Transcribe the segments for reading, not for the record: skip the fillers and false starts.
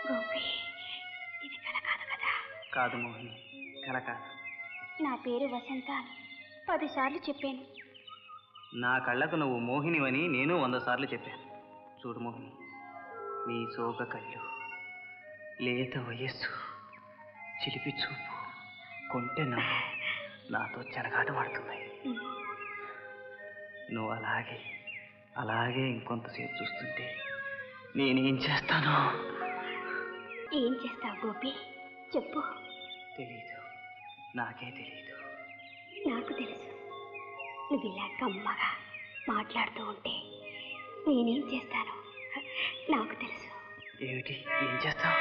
ఇది కల కాదు కదా? కాదు మోహిని, కల కాదు. నా పేరు వసంత అని 10 సార్లు చెప్పాను. నా కళ్ళకు నువ్వు మోహినివని నేను 100 సార్లు చెప్పాను. చూడు మోహిని, నీ సోక కళ్ళు, లేత వయస్సు, చిలిపి చూపు, కొంటె నవ్వు నాతో చెలగాటమాడుతున్నాయి. నువ్వు అలాగే ఇంకొంతసేపు చూస్తుంటే నేనేం చేస్తాను? ఏం చేస్తావు గోపి? చెప్పు. తెలీదు, నాకే తెలీదు. నాకు తెలుసు. నువ్వు ఇలా కమ్మగా మాట్లాడుతూ ఉంటే నేనేం చేస్తాను నాకు తెలుసు. ఏమిటి? ఏం చేస్తావు?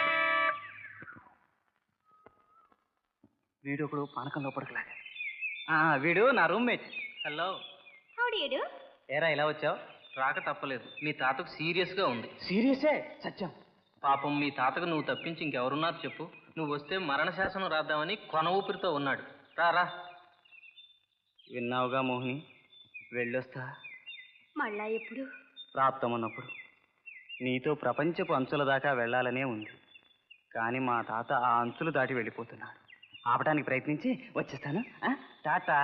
వీడు ఒకడు పానకంలో పడకలాగా. వీడు నా roommate. Hello. How do you do? ఏరా ఇలా వచ్చావు? రాక తప్పలేదు. మీ తాతకు సీరియస్గా ఉంది. సీరియసే? సత్యం. పాపం మీ తాతకు నువ్వు తప్పించి ఇంకెవరున్నారు చెప్పు. నువ్వు వస్తే మరణ శాసనం రాద్దామని కొన ఊపిరితో ఉన్నాడు. రా. విన్నావుగా మోహిని, వెళ్ళొస్తా. మళ్ళా ఎప్పుడు? ప్రాప్తమన్నప్పుడు. నీతో ప్రపంచపు అంచుల దాకా వెళ్ళాలనే ఉంది. కానీ మా తాత ఆ అంచులు దాటి వెళ్ళిపోతున్నాడు. ఆపడానికి ప్రయత్నించి వచ్చేస్తాను. టాటా.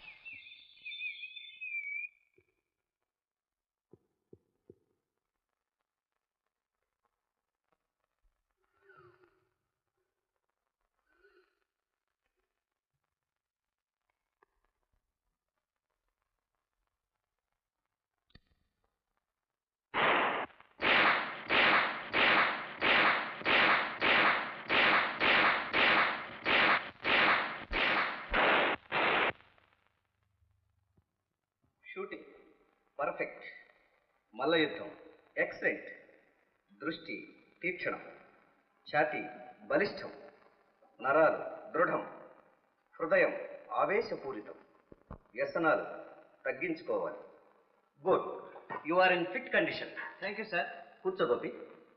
షూటింగ్ పర్ఫెక్ట్, మల్ల యుద్ధం ఎక్సలెంట్, దృష్టి తీక్షణం, ఛాతీ బలిష్టం, నరాలు దృఢం, హృదయం ఆవేశపూరితం, వ్యసనాలు తగ్గించుకోవాలి. Good, you are in fit condition. Thank you sir. కూర్చో Gopi.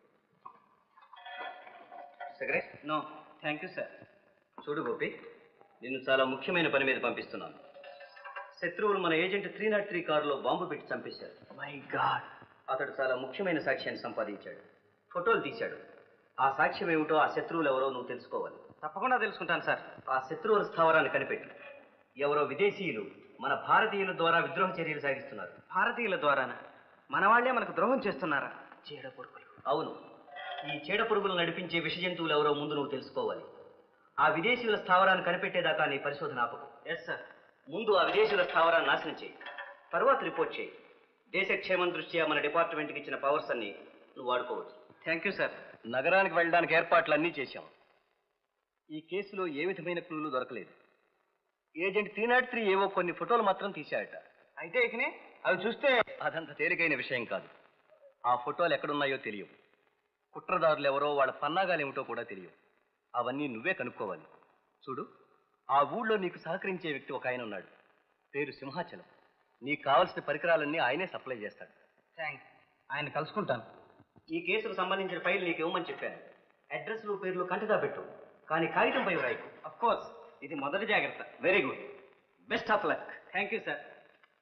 Cigarette? No thank you sir. చూడు గోపి, నిన్ను చాలా ముఖ్యమైన పని మీద పంపిస్తున్నాను. శత్రువులు మన ఏజెంట్ 303 కారులో బాంబు పెట్టి చంపేశారు. My god. అతడు చాలా ముఖ్యమైన సాక్ష్యాన్ని సంపాదించాడు. ఫోటోలు తీశాడు. ఆ సాక్ష్యం ఏమిటో, ఆ శత్రువులు ఎవరో నువ్వు తెలుసుకోవాలి. తప్పకుండా తెలుసుకుంటాను సార్. ఆ శత్రువుల స్థావరాన్ని కనిపెట్టు. ఎవరో విదేశీయులు మన భారతీయుల ద్వారా విద్రోహ చర్యలు సాగిస్తున్నారు. భారతీయుల ద్వారానా? మన వాళ్లే మనకు ద్రోహం చేస్తున్నారా? చీడ పురుగులు. అవును, ఈ చీడ పురుగులు నడిపించే విష జంతువులు ఎవరో ముందు నువ్వు తెలుసుకోవాలి. ఆ విదేశీయుల స్థావరాన్ని కనిపెట్టేదాకా నీ పరిశోధన ఆపకు. Yes sir. ముందు ఆ విదేశీయుల స్థావరాన్ని నాశనం చేయి, తర్వాత రిపోర్ట్ చేయి. దేశ క్షేమం దృష్ట్యా మన డిపార్ట్మెంట్కి ఇచ్చిన పవర్స్ అన్ని నువ్వు వాడుకోవచ్చు. Thank you sir. నగరానికి వెళ్ళడానికి ఏర్పాట్లన్నీ చేశాం. ఈ కేసులో ఏ విధమైన క్లూలు దొరకలేదు. ఏజెంట్ 303 ఏవో కొన్ని ఫోటోలు మాత్రం తీశాడట. అయితే ఇకనే అవి చూస్తే అదంత తేలికైన విషయం కాదు. ఆ ఫోటోలు ఎక్కడున్నాయో తెలియవు. కుట్రదారులు ఎవరో, వాళ్ళ పన్నాగాలు ఏమిటో కూడా తెలియవు. అవన్నీ నువ్వే కనుక్కోవాలి. చూడు, ఆ ఊళ్ళో నీకు సహకరించే వ్యక్తి ఒక ఆయన ఉన్నాడు. పేరు సింహాచలం. నీకు కావలసిన పరికరాలన్నీ ఆయనే సప్లై చేస్తాడు. థ్యాంక్స్. ఆయన కలుసుకుంటాను. ఈ కేసుకు సంబంధించిన ఫైల్ నీకు ఇవ్వమని చెప్పాను. అడ్రస్లు పేర్లు కంటిగా పెట్టు, కానీ కాగితంపై రాయకు. అఫ్ కోర్స్, ఇది మొదటి జాగ్రత్త. Very good, best of luck. Thank you sir.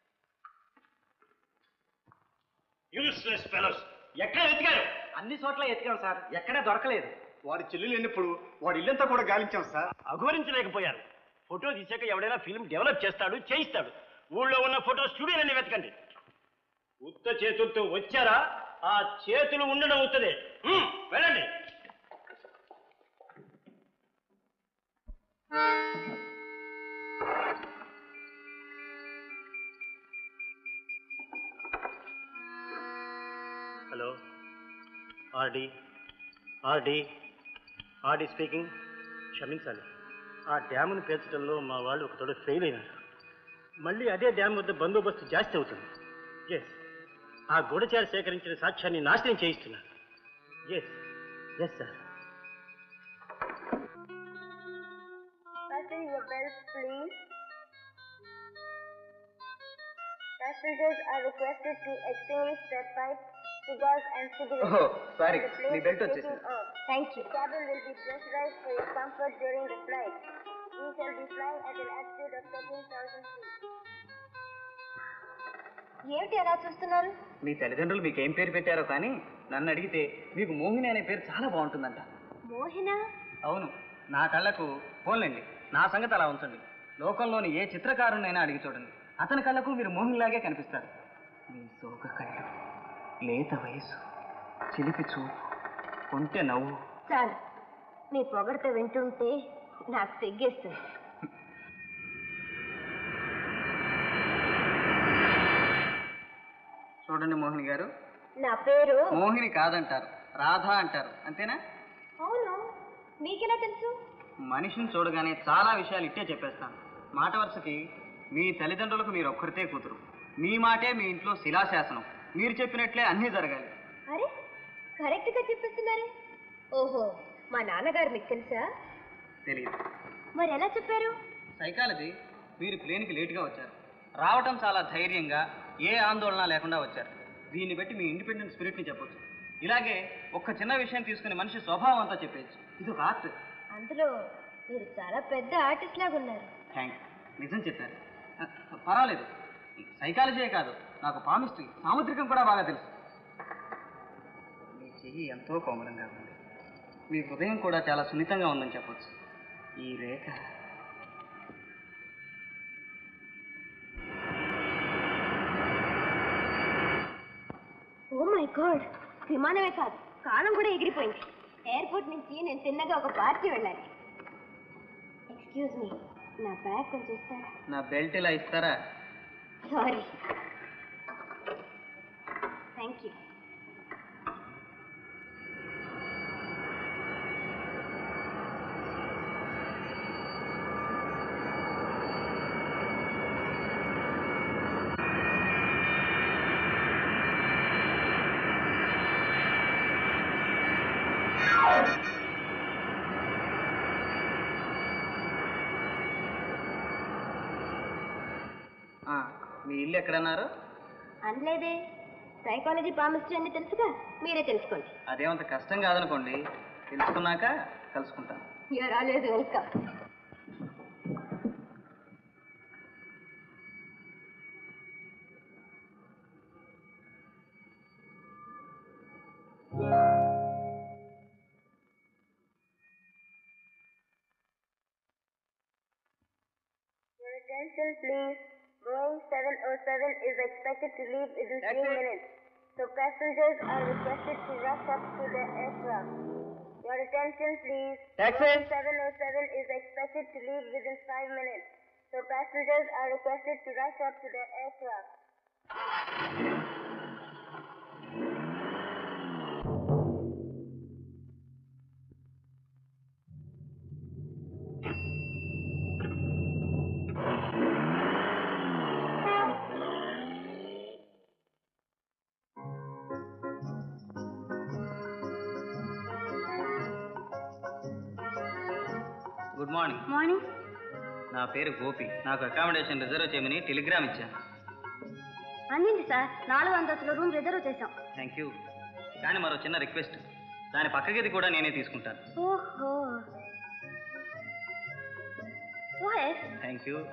Useless fellows, ఎక్కడ వెతికారు? అన్ని చోట్ల ఎతికాం సార్, ఎక్కడా దొరకలేదు. వాడి చెల్లెలు ఎన్నప్పుడు వాడి ఇల్లంతా కూడా గాలించాం సార్. అఘోరించలేకపోయారు. ఫోటో తీసాక ఎవడైనా ఫిల్మ్ డెవలప్ చేస్తాడు, చేయిస్తాడు. ఊళ్ళో ఉన్న ఫోటో స్టూడియోలన్నీ వెతకండి. ఉత్త చేతులతో వచ్చారా, ఆ చేతులు ఉండడం అవుతుంది. వెళ్ళండి. Hello, RD speaking. క్షమించాలి, ఆ డ్యామును పేర్చడంలో మా వాళ్ళు ఒక తోడ ఫెయిల్ అయినారు. మళ్ళీ అదే డ్యామ్ వద్ద బందోబస్తు జాస్తి అవుతుంది. ఎస్, ఆ గూఢచారి సేకరించిన సాక్ష్యాన్ని నాశనం చేయిస్తున్నారు. Yes sir. Fasten your belts, please. Passengers are requested to extinguish their pipes, cigars and cigarettes. Oh, sorry. The plane Me belt is వచ్చేసింది. taking off. Thank you. The cabin will be pressurized for your comfort during the flight. We shall be flying at an altitude of 13,000 feet. ఏమిటి అలా చూస్తున్నారు? మీ తల్లిదండ్రులు మీకేం పేరు పెట్టారో కానీ నన్ను అడిగితే మీకు మోహిని అనే పేరు చాలా బాగుంటుందంట. మోహిన? అవును, నా కళ్ళకు పోన్లేండి, నా సంగతి అలా ఉంచండి. లోకంలోని ఏ చిత్రకారునైనా అడిగి చూడండి, అతని కళ్ళకు మీరు మోహిన్లాగే కనిపిస్తారు. మీ సోక కళ్ళు, లేత వయసు, చిలిపి చూపు, కొంటె నవ్వు. చాలు, మీ పొగడత వింటుంటే నాకు తెగ్గేస్తుంది. చూడండి మోహిని గారు, నా పేరు మోహిని కాదంటారు, రాధా అంటారు, అంతేనా? అవును, మీకెలా తెలుసు? మనిషిని చూడగానే చాలా విషయాలు ఇట్టే చెప్పేస్తాను. మాట వరుసకి మీ తల్లిదండ్రులకు మీరు ఒక్కరితే కూతురు, మీ మాటే మీ ఇంట్లో శిలాశాసనం, మీరు చెప్పినట్లే అన్నీ జరగాలి. అరే, కరెక్ట్గా చెప్పేస్తున్నారే. ఓహో, మా నాన్నగారు మీకు తెలుసా? తెలియదు. మరి ఎలా చెప్పారు? సైకాలజీ. మీరు ప్లేన్కి లేటుగా వచ్చారు, రావటం చాలా ధైర్యంగా, ఏ ఆందోళన లేకుండా వచ్చారు. దీన్ని బట్టి మీ ఇండిపెండెంట్ స్పిరిట్ని చెప్పొచ్చు. ఇలాగే ఒక్క చిన్న విషయం తీసుకుని మనిషి స్వభావం అంతా చెప్పేయచ్చు. ఇది ఒక ఆర్ట్. అందులో మీరు చాలా పెద్ద ఆర్టిస్ట్ లాగా ఉన్నారు. థ్యాంక్స్, నిజం చెప్పారు. పర్వాలేదు, సైకాలజీయే కాదు, నాకు పామిస్ట్రీ, సాముద్రికం కూడా బాగా తెలుసు. మీ చెయ్యి ఎంతో కోమలంగా ఉంది, మీ హృదయం కూడా చాలా సున్నితంగా ఉందని చెప్పొచ్చు. ఈ రేఖ ఓ మై గాడ్, విమానమే కాదు, కాలం కూడా ఎగిరిపోయింది. ఎయిర్పోర్ట్ నుంచి నేను తిన్నగా ఒక పార్టీ వెళ్ళాలి. ఎక్స్క్యూజ్ మీ, నా బ్యాగ్ కొంచెం ఇస్తారా? నా బెల్ట్ ఇలా ఇస్తారా? సారీ. Thank you. మీ ఇల్లు ఎక్కడన్నారు? అనలేదే, సైకాలజీ పామిస్ట్రీ అన్ని తెలుసుగా, మీరే తెలుసుకోండి. అదేమంత కష్టం కాదనుకోండి, తెలుసుకున్నాక కలుసుకుంటాను. You're always welcome. Your attention please. Boeing 707 is expected to leave within 3 minutes. So passengers are requested to rush up to the aircraft. Your attention please. Taxi. Boeing 707 is expected to leave within 5 minutes. So passengers are requested to rush up to the aircraft. Good morning. Morning. నా పేరు గోపి. నాకు accommodation reserve చేయమని Telegram ఇచ్చాను. అందింది sir, 4వ అంతస్తులో room reserve చేశాం. Thank you. కానీ మరో చిన్న రిక్వెస్ట్, దాని పక్క గది కూడా నేనే తీసుకుంటాను. ఓహో, థ్యాంక్ యూ.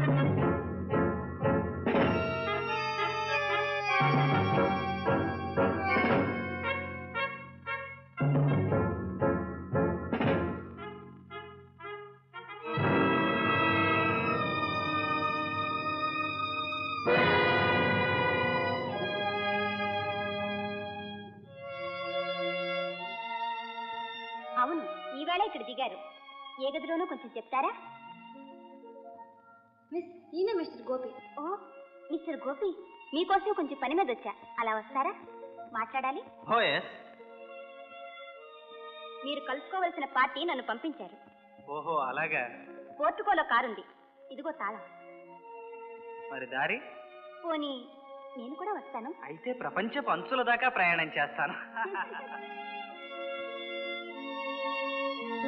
అవును, ఈవేళ ఇక్కడ దిగారు. ఏ గదిలోనూ కొంచెం చెప్తారా? మిస్, ఈయన mister Gopi. Oh, mister Gopi, మీకోసం కొంచెం పని మీద వచ్చా. అలా వస్తారా? మాట్లాడాలి. Oh yes. మీరు కలుసుకోవలసిన పార్టీ నన్ను పంపించారు. ఓహో, అలాగా. పోర్టుకోలో కారుంది. ఇదిగో తాళం. మరి దారి? పోనీ నేను కూడా వస్తాను. అయితే ప్రపంచపు అంచుల దాకా ప్రయాణం చేస్తాను.